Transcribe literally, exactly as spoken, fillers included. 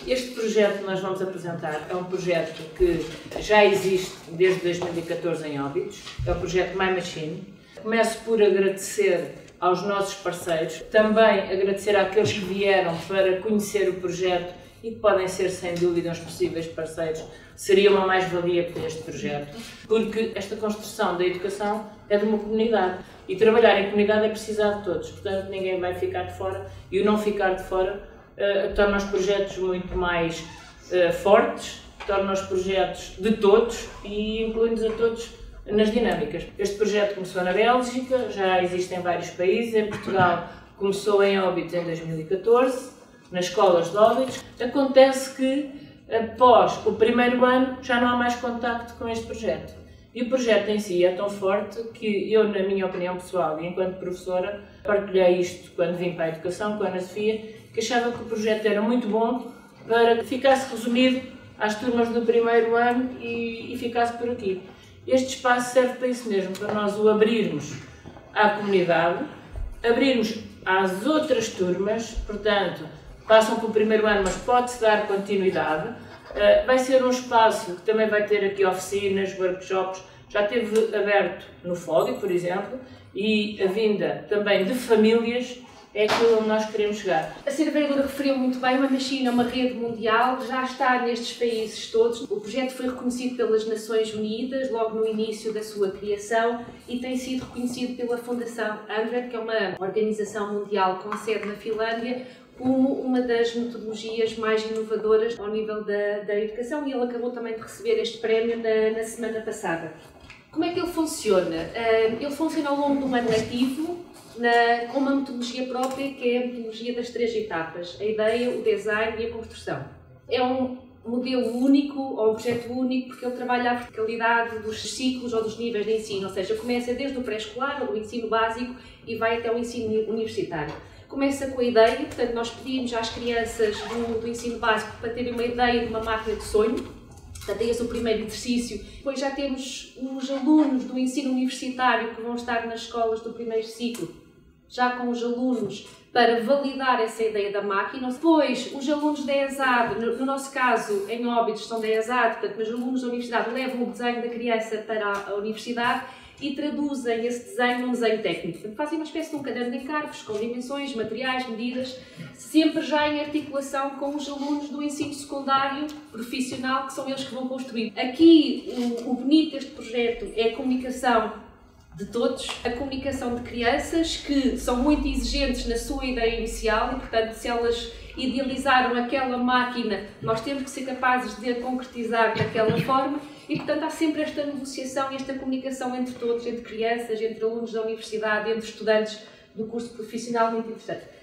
Este projeto que nós vamos apresentar é um projeto que já existe desde dois mil e catorze em Óbidos, é o projeto My Machine. Começo por agradecer aos nossos parceiros, também agradecer àqueles que vieram para conhecer o projeto e que podem ser, sem dúvida, uns possíveis parceiros. Seria uma mais-valia para este projeto, porque esta construção da educação é de uma comunidade e trabalhar em comunidade é precisar de todos, portanto ninguém vai ficar de fora e o não ficar de fora uh, torna os projetos muito mais uh, fortes, torna os projetos de todos e inclui-nos a todos nas dinâmicas. Este projeto começou na Bélgica, já existe em vários países, em Portugal começou em Óbidos em dois mil e catorze, nas escolas de Óbidos. Acontece que após o primeiro ano já não há mais contacto com este projeto. E o projeto em si é tão forte que eu, na minha opinião pessoal e enquanto professora, partilhei isto quando vim para a educação com a Ana Sofia, que achava que o projeto era muito bom para que ficasse resumido às turmas do primeiro ano e, e ficasse por aqui. Este espaço serve para isso mesmo, para nós o abrirmos à comunidade, abrirmos às outras turmas, portanto, passam pelo primeiro ano, mas pode-se dar continuidade. Uh, vai ser um espaço que também vai ter aqui oficinas, workshops, já esteve aberto no Fódio, por exemplo, e a vinda também de famílias é aquilo onde nós queremos chegar. A senhora vereadora referiu muito bem, uma Machine é uma rede mundial, já está nestes países todos. O projeto foi reconhecido pelas Nações Unidas logo no início da sua criação e tem sido reconhecido pela Fundação Andred, que é uma organização mundial com sede na Finlândia, como uma das metodologias mais inovadoras ao nível da, da educação, e ele acabou também de receber este prémio na, na semana passada. Como é que ele funciona? Uh, ele funciona ao longo de um ano letivo, na, com uma metodologia própria, que é a metodologia das três etapas: a ideia, o design e a construção. É um modelo único, ou um projeto único, porque ele trabalha a verticalidade dos ciclos ou dos níveis de ensino, ou seja, começa desde o pré-escolar, ou do ensino básico, e vai até o ensino universitário. Começa com a ideia, portanto nós pedimos às crianças do, do ensino básico para terem uma ideia de uma máquina de sonho, portanto é esse o primeiro exercício. Depois já temos os alunos do ensino universitário que vão estar nas escolas do primeiro ciclo, já com os alunos para validar essa ideia da máquina. Depois os alunos da ESAD, no, no nosso caso em Óbidos são da ESAD, portanto, mas os alunos da universidade levam o desenho da criança para a, a universidade e traduzem esse desenho num desenho técnico. Portanto, fazem uma espécie de um caderno de encargos com dimensões, materiais, medidas, sempre já em articulação com os alunos do ensino secundário profissional, que são eles que vão construir. Aqui, o, o bonito deste projeto é a comunicação de todos, a comunicação de crianças que são muito exigentes na sua ideia inicial e, portanto, se elas idealizaram aquela máquina, nós temos que ser capazes de a concretizar daquela forma. E, portanto, há sempre esta negociação e esta comunicação entre todos, entre crianças, entre alunos da universidade, entre estudantes do curso profissional, muito interessante.